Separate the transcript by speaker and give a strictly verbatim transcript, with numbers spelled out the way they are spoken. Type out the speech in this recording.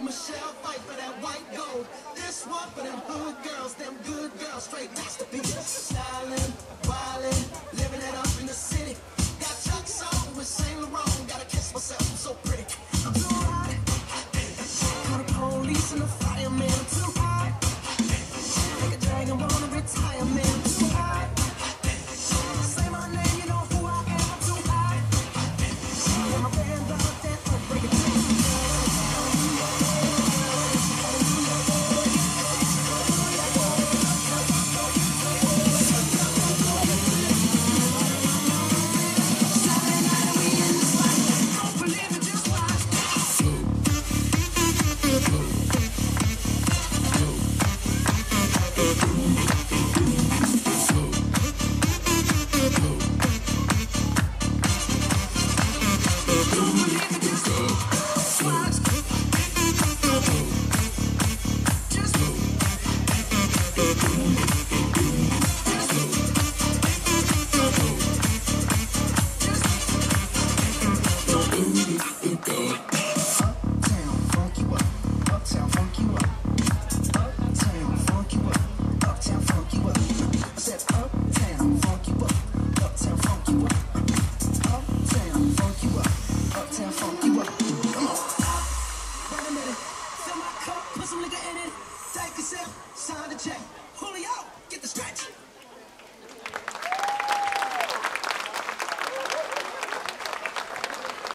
Speaker 1: Michelle fight for that white gold. This one for them hood girls, them good girls, straight masterpieces. Styling, wildin', living it up in the city. Got Chuck's on with Saint Laurent, gotta kiss myself, I'm so pretty. I'm too hot. Call the police and the fireman, I'm too hot. Make a dragon wanna retire, man, I'm too hot. Say my name, you know who I am, I'm too hot. Yeah, my band up, that up, break it down. Take a sip, sign the check. Julio, get the stretch.